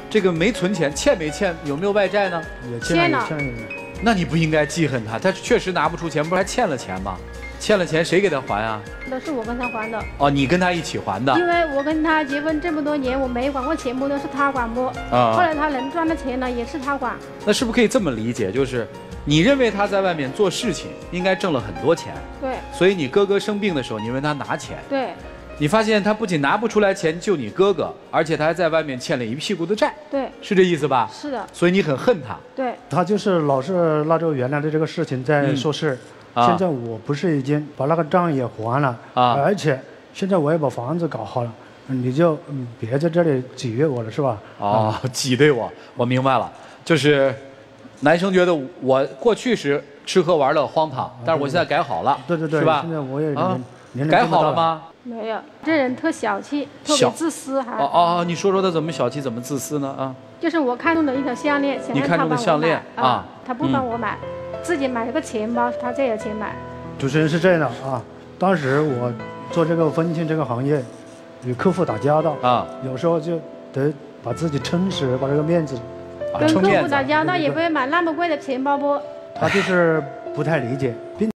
这个没存钱，欠没欠？有没有外债呢？ 也欠了。 那你不应该记恨他，他确实拿不出钱，不是还欠了钱吗？欠了钱谁给他还啊？ 那是我跟他还的。 哦，你跟他一起还的。 因为我跟他结婚这么多年，我没管过，全部都是他管过。啊。后来他能赚的钱呢，也是他管。 那是不是可以这么理解，就是你认为他在外面做事情应该挣了很多钱？ 对。 所以你哥哥生病的时候，你问他拿钱。 对。 你发现他不仅拿不出来钱救你哥哥，而且他还在外面欠了一屁股的债。 对。 是这意思吧？ 是的。 所以你很恨他。 对。 他就是老是拿着原来的这个事情在说事。现在我不是已经把那个账也还了啊，而且现在我也把房子搞好了，你就别在这里挤兑我了，是吧？ 哦，挤兑我明白了，就是男生觉得我过去时吃喝玩乐荒唐，但是我现在改好了， 对， 是吧？ 现在我也改好了吗？ 没有，这人特小气，特别自私，还你说说他怎么小气，怎么自私呢？啊， 就是我看中的一条项链，想让他帮我买啊，他不帮我买。自己买了个钱包，他再有钱买。 主持人是这样的啊，当时我做这个婚庆这个行业，与客户打交道啊，有时候就得把自己撑死，把这个面子。 跟客户打交道也不会买那么贵的钱包不？ 他就是不太理解，并。